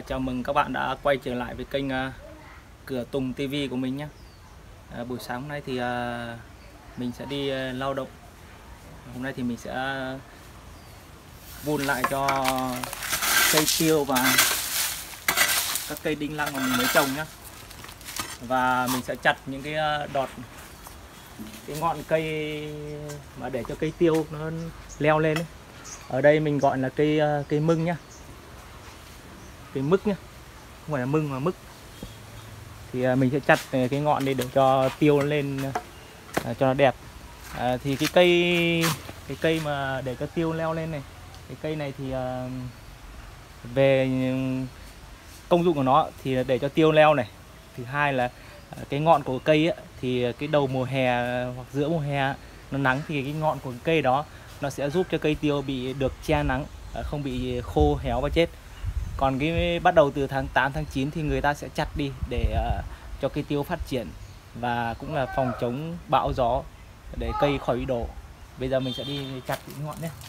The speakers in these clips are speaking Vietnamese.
Chào mừng các bạn đã quay trở lại với kênh Cửa Tùng TV của mình nhé. Buổi sáng hôm nay thì mình sẽ đi lao động. Hôm nay thì mình sẽ vun lại cho cây tiêu và các cây đinh lăng mà mình mới trồng nhé. Và mình sẽ chặt những cái đọt, cái ngọn cây mà để cho cây tiêu nó leo lên ấy. Ở đây mình gọi là cây mưng nhá, cây mứt nhá, không phải là mưng mà mứt. Thì mình sẽ chặt cái ngọn đi để cho tiêu lên cho nó đẹp. Thì cái cây mà để cho tiêu leo lên này, cái cây này thì về công dụng của nó thì để cho tiêu leo này. Thứ hai là cái ngọn của cây ấy, thì cái đầu mùa hè hoặc giữa mùa hè nó nắng thì cái ngọn của cái cây đó nó sẽ giúp cho cây tiêu bị được che nắng, không bị khô héo và chết. Còn cái bắt đầu từ tháng 8 tháng 9 thì người ta sẽ chặt đi để cho cây tiêu phát triển và cũng là phòng chống bão gió để cây khỏi bị đổ. Bây giờ mình sẽ đi chặt những ngọn nhé.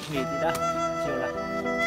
nghỉ tí đã, chiều lại.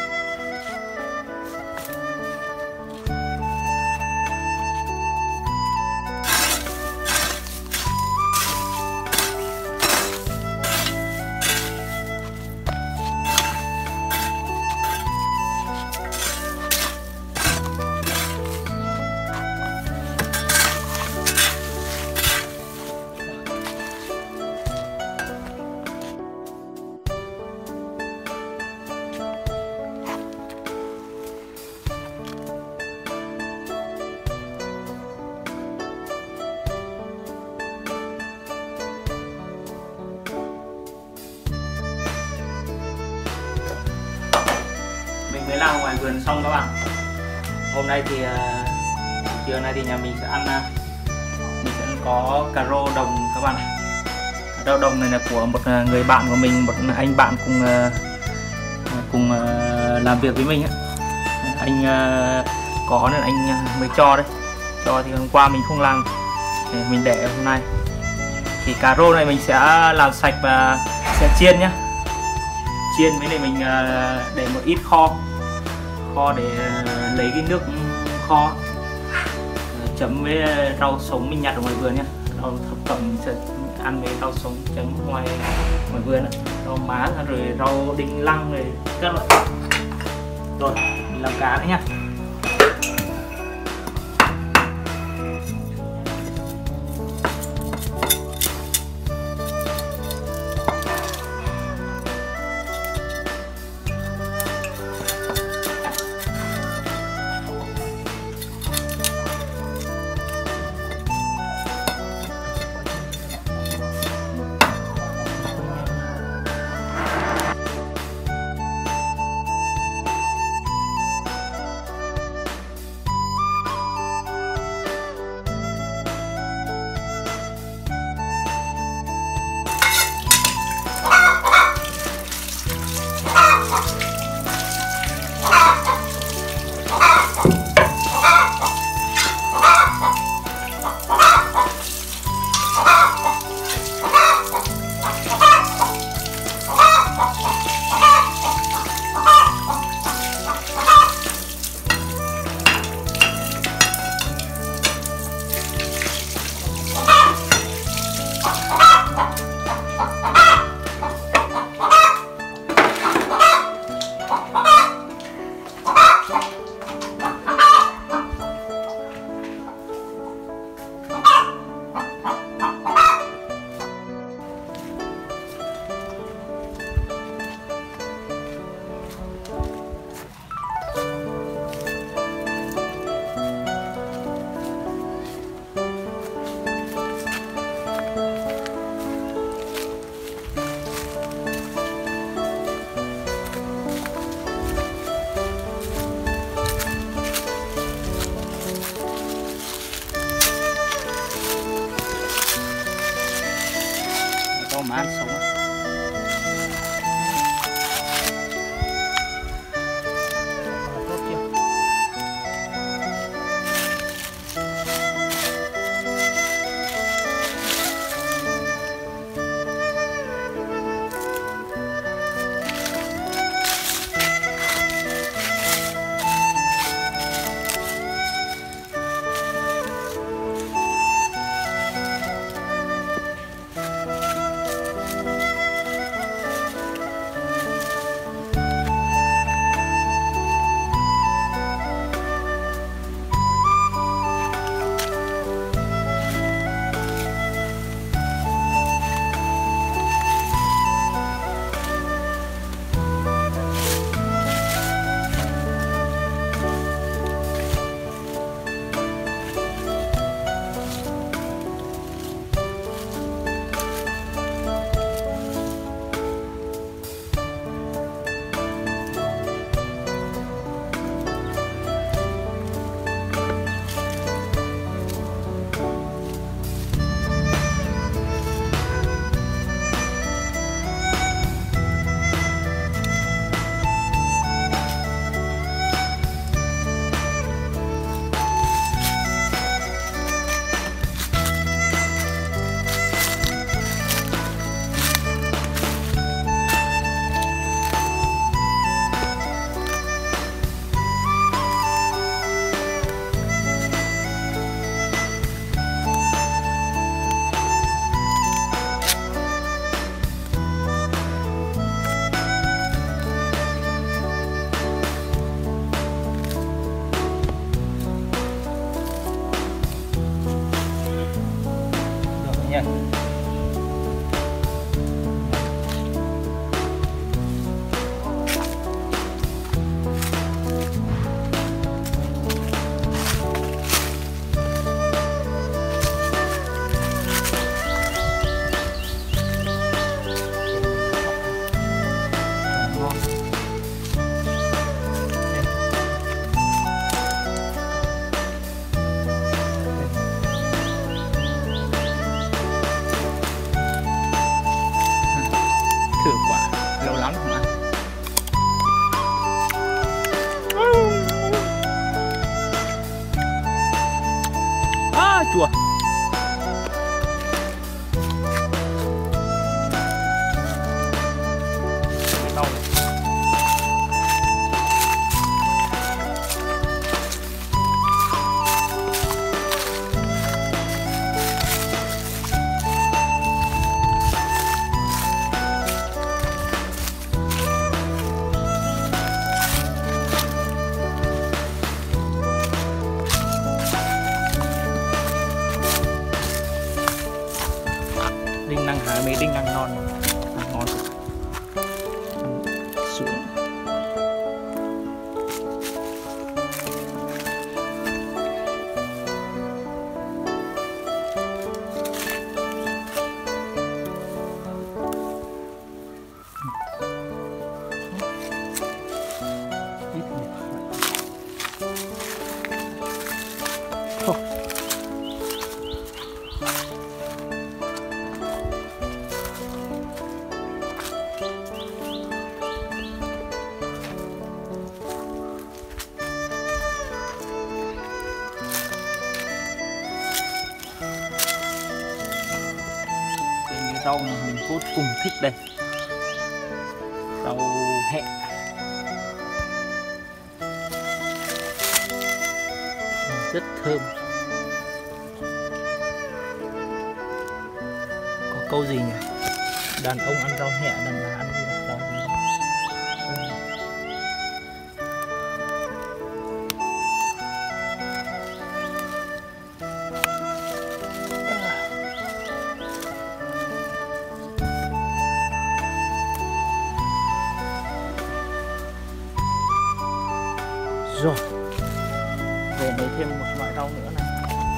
Mới lao ngoài vườn xong các bạn. Hôm nay thì trưa nay thì nhà mình sẽ ăn mình sẽ có cà rô đồng các bạn. Cà rô đồng này là của một người bạn của mình, một anh bạn cùng làm việc với mình ấy. Anh có nên anh mới cho đấy. Cho thì hôm qua mình không làm để mình để hôm nay. Thì cà rô này mình sẽ làm sạch và sẽ chiên nhá. Chiên với này mình để một ít kho để lấy cái nước kho chấm với rau sống mình nhặt ở ngoài vườn nhá. Rau thập cẩm mình sẽ ăn với rau sống chấm ngoài vườn đó. Rau má rồi rau đinh lăng rồi các loại. Rồi mình làm cá nữa nhá. ngon. Thử quả lâu lắm không ăn. Chua. Đinh năng hái mấy đinh năng non ngon xuống. Rau mà mình vô cùng thích đây, rau hẹ rất thơm. Có câu gì nhỉ? Đàn ông ăn rau hẹ, đàn bà ăn rau gì? Rồi, về lấy thêm một loại rau nữa này.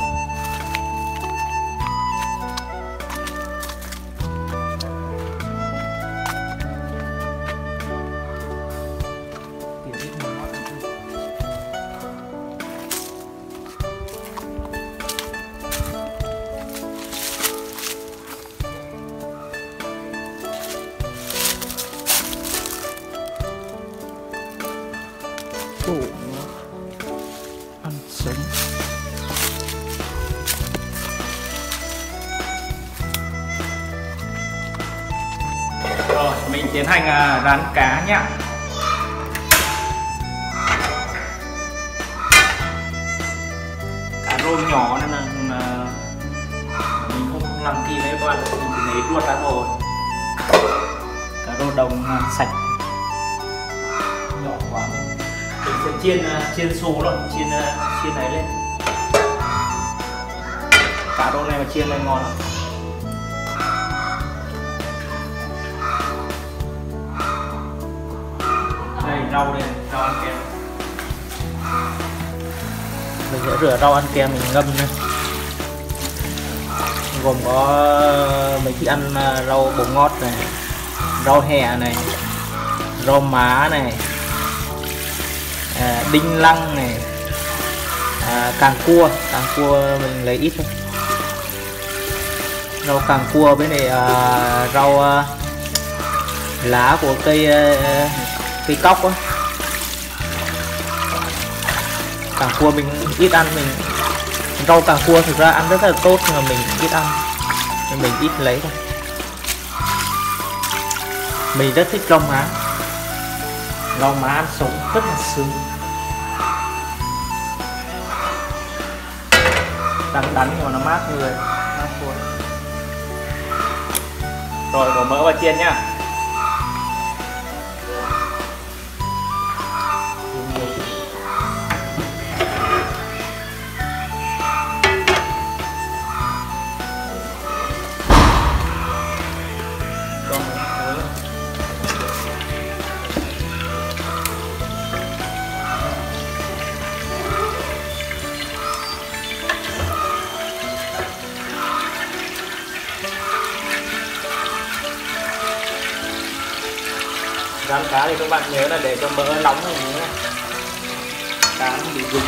Tiểu ít một ngọt nữa. Ăn sống. Rồi mình tiến hành rán cá nhá. Cá rô nhỏ nên là mình không làm kỹ đấy các bạn, mình chỉ lấy ruột ra thôi. Cá rô đồng sạch nhỏ quá. Mình sẽ chiên xù luôn, chiên này lên. Cá rô này mà chiên lên ngon lắm. Đây rau đây, rau ăn kem. Mình sẽ rửa rau ăn kem mình ngâm này. Gồm có mình thích ăn rau bổ ngót này, rau hẹ này, rau má này, đinh lăng này, càng cua mình lấy ít thôi. Rau càng cua với này rau lá của cây cóc á. Càng cua mình ít ăn, rau càng cua thực ra ăn rất là tốt nhưng mà mình ít ăn nên mình ít lấy thôi. Mình rất thích rau má ăn sống rất là sướng, đắng nhưng mà nó mát người, mát cuốn. Rồi đổ mỡ vào chiên nhá. Rán cá thì các bạn nhớ là để cho mỡ nóng này nhé, cá nó bị rụng.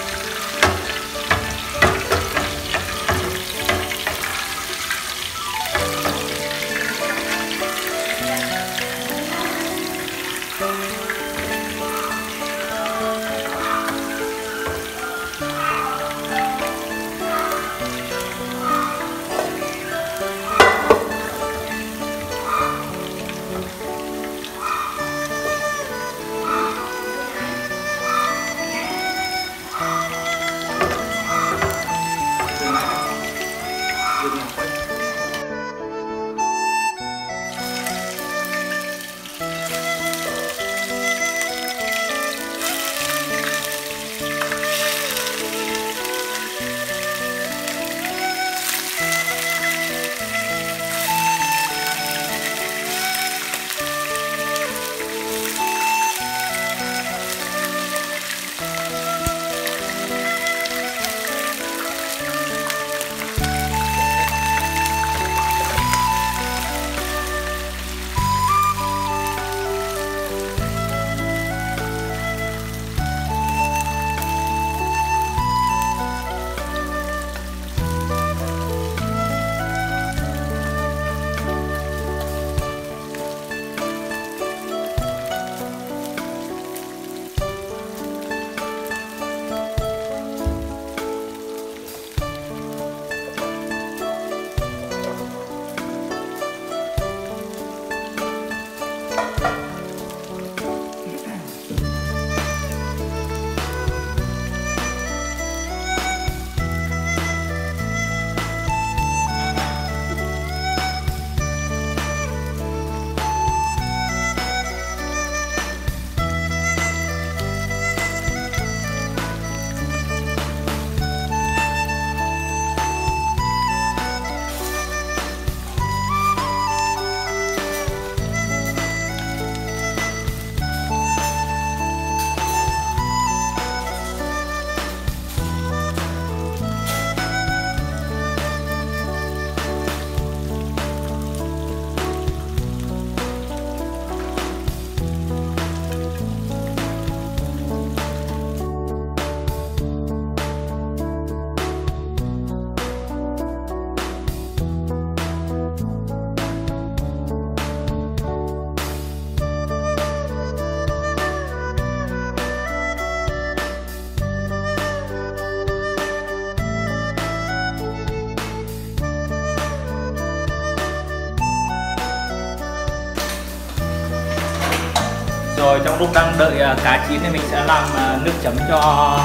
Rồi trong lúc đang đợi cá chín thì mình sẽ làm nước chấm cho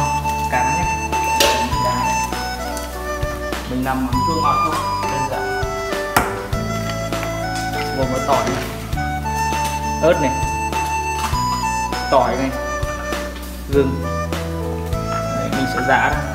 cá nhé. Mình làm mắm chua ngọt thôi, đơn giản. Gồm có tỏi này, ớt này, tỏi này, gừng. Đấy, mình sẽ giã ra.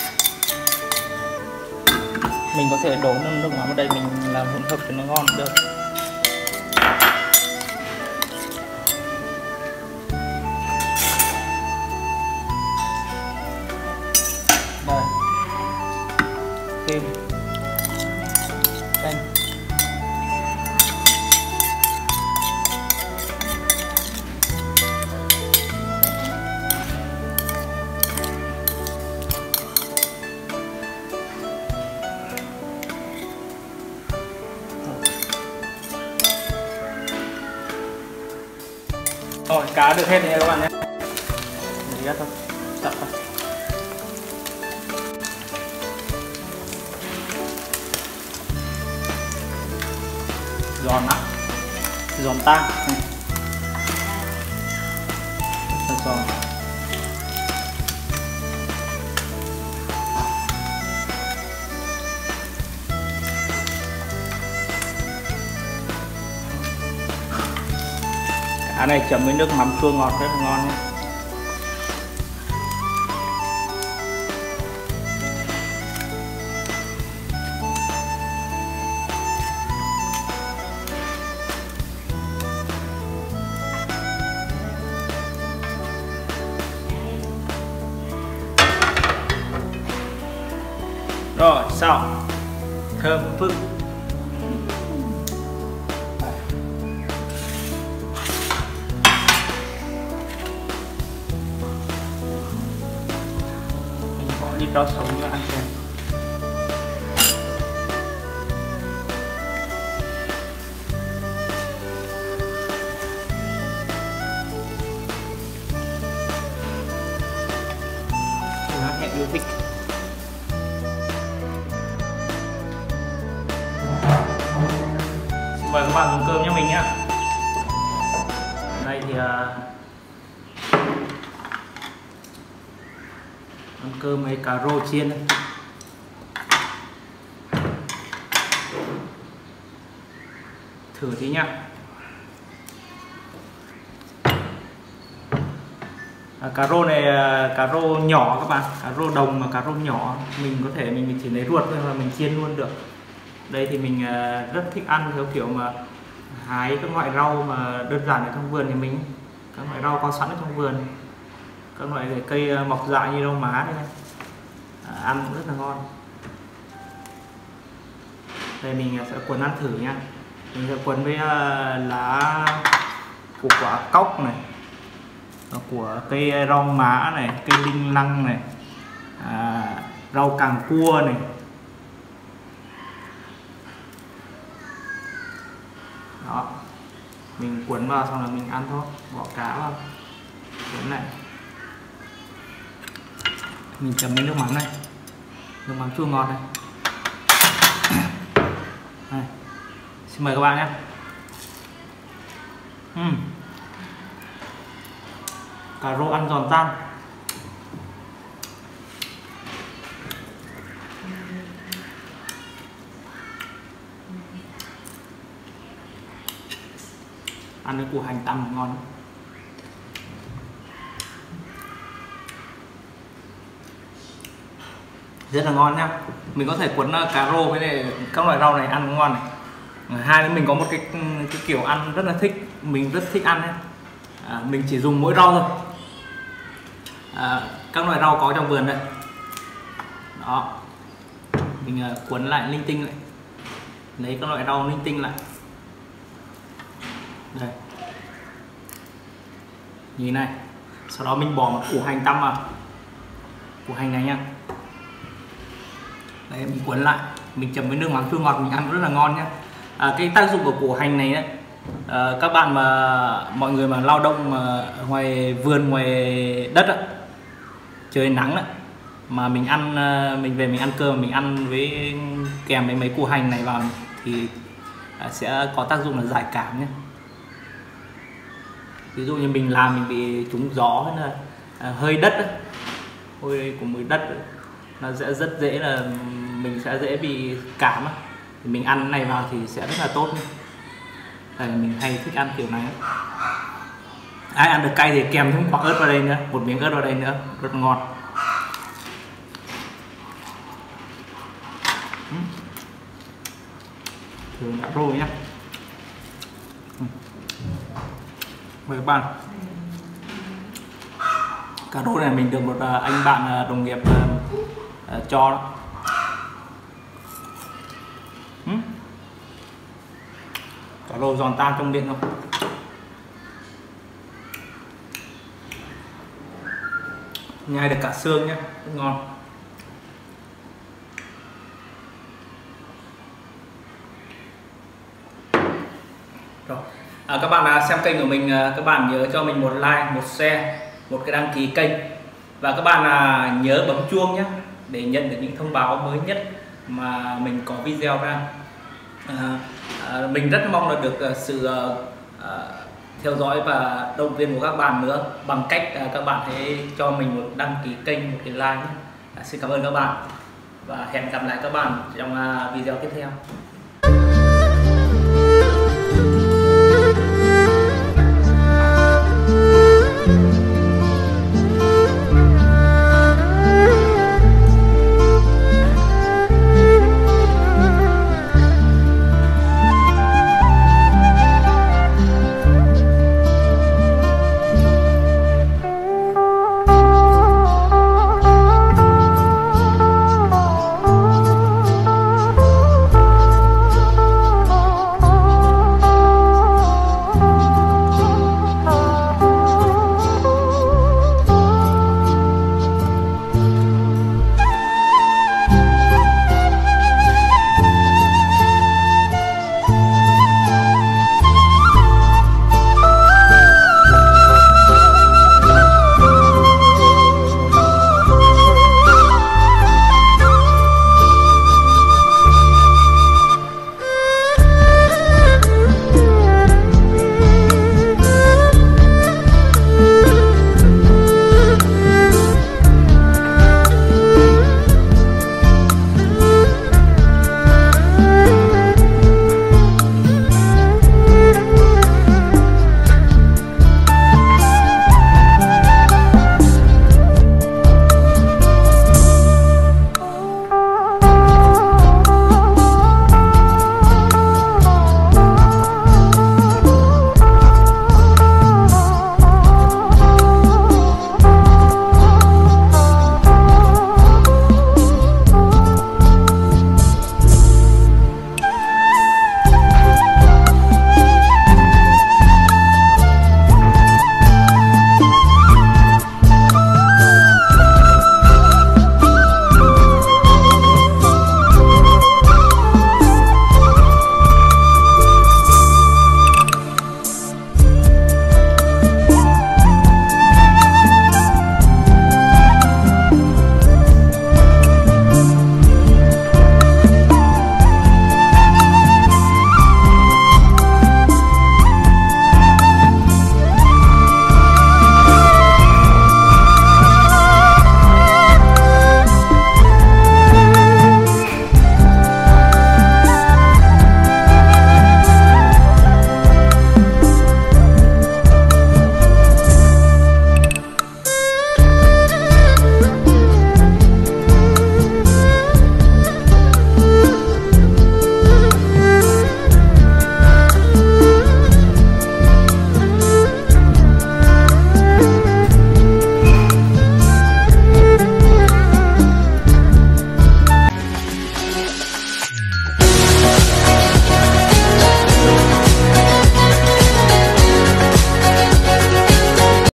Mình có thể đổ nước mắm ở đây mình làm hỗn hợp cho nó ngon được. Rồi cá được hết rồi các bạn nhé. Ghét thôi, chặt thôi. Giòn á, giòn tan này, rất giòn. Cá này chấm với nước mắm chua ngọt rất là ngon nhé. Rồi xong, thơm phức. Mình bỏ ít rau sống nữa ăn xem. Hẹn yêu thích. Mời các bạn dùng cơm nhé mình nhé. Đây thì ăn cơm với cà rô chiên. Thử tí nhá. Cà rô này cà rô nhỏ các bạn, cà rô đồng mà cà rô nhỏ, mình có thể mình chỉ lấy ruột thôi mà mình chiên luôn được. Đây thì mình rất thích ăn theo kiểu mà hái các loại rau mà đơn giản ở trong vườn thì mình, các loại rau có sẵn ở trong vườn, các loại cây mọc dại như rau má đây, ăn cũng rất là ngon. Đây mình sẽ cuốn ăn thử nha. Mình sẽ cuốn với lá của quả cóc này, của cây rau má này, cây đinh lăng này, rau càng cua này. Đó, mình cuốn vào xong là mình ăn thôi, bỏ cá vào, cuốn này. Mình chấm với nước mắm này, nước mắm chua ngọt này. Đây. Xin mời các bạn nhé. Cà rô ăn giòn tan. Ăn với củ hành tăm ngon. Rất là ngon nhá. Mình có thể cuốn cà rô với lại các loại rau này ăn ngon này. Hai nữa mình có một cái kiểu ăn rất là thích, mình rất thích ăn ấy. Mình chỉ dùng mỗi rau thôi. Các loại rau có trong vườn đây. Đó. Mình cuốn lại linh tinh lại. Lấy các loại rau linh tinh lại. Đây. Như này. Sau đó mình bỏ một củ hành tăm vào. Củ hành này nha. Đấy, mình cuốn lại, mình chấm với nước mắm chua ngọt, mình ăn rất là ngon nhé. Cái tác dụng của củ hành này đấy, các bạn mà mọi người mà lao động mà ngoài vườn ngoài đất á, trời nắng đấy, mà mình ăn mình về mình ăn cơm, mình ăn với kèm với mấy củ hành này vào thì sẽ có tác dụng là giải cảm nhé. Ví dụ như mình làm mình bị trúng gió hay là hơi đất ấy, hơi của mùi đất ấy, nó sẽ rất dễ là mình sẽ dễ bị cảm ấy. Thì mình ăn cái này vào thì sẽ rất là tốt nhé. Đây, mình hay thích ăn kiểu này. Ai ăn được cay thì kèm thêm quả ớt vào đây nữa, một miếng ớt vào đây nữa, rất ngon. Thử đã rồi nhá. Mời các bạn. Cà rô này mình được một anh bạn đồng nghiệp cho đó. Cà rô giòn tan trong miệng không? Nhai được cả xương nhé, rất ngon. Rồi, Các bạn xem kênh của mình, các bạn nhớ cho mình một like, một share, một cái đăng ký kênh, và các bạn nhớ bấm chuông nhé để nhận được những thông báo mới nhất mà mình có video ra. Mình rất mong là được sự theo dõi và động viên của các bạn nữa, bằng cách các bạn hãy cho mình một đăng ký kênh, một cái like nhé. Xin cảm ơn các bạn và hẹn gặp lại các bạn trong video tiếp theo.